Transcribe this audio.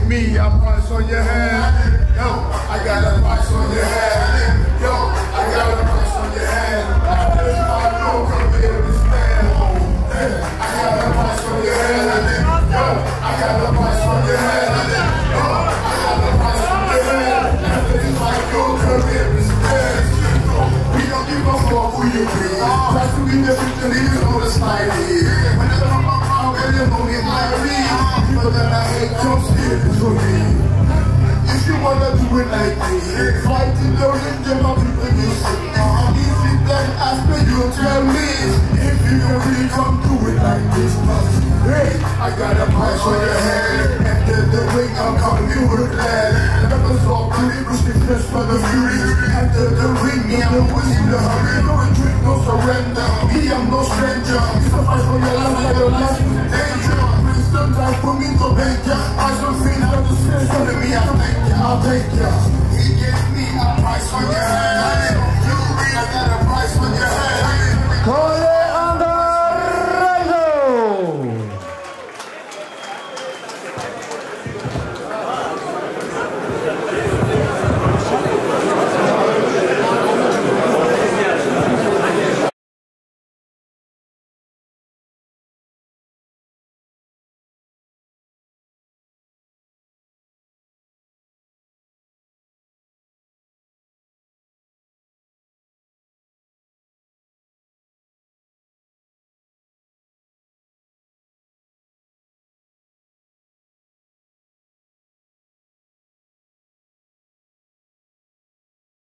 with me, I price on your head. Yo, I got a price on your head. Yo, I got a price on your head. I know come here to stand. I got a price on your head. Yo, I got a price on your head. Yo, I got a price on your head. It's like your career is dead. We don't give a fuck who you be. Try to be the victory, you know the slide. Whenever I'm out, you know me like me. People that I hate come steal it from me. If you wanna do it like me, fight in the ring, then my people you see. If you then ask me, you tell me. If you can really come do it like this, hey, I got a price on your head. Enter the ring, I'm coming you with glad. Never saw pretty, push the flesh for the fury. Enter the ring, me, I'm the one in the hurry. No retreat, no surrender. Me, I'm no stranger. It's a fight for your life, like your life is in danger. Please don't die for me, no danger. I don't feel how to say, so let me, I'll take ya.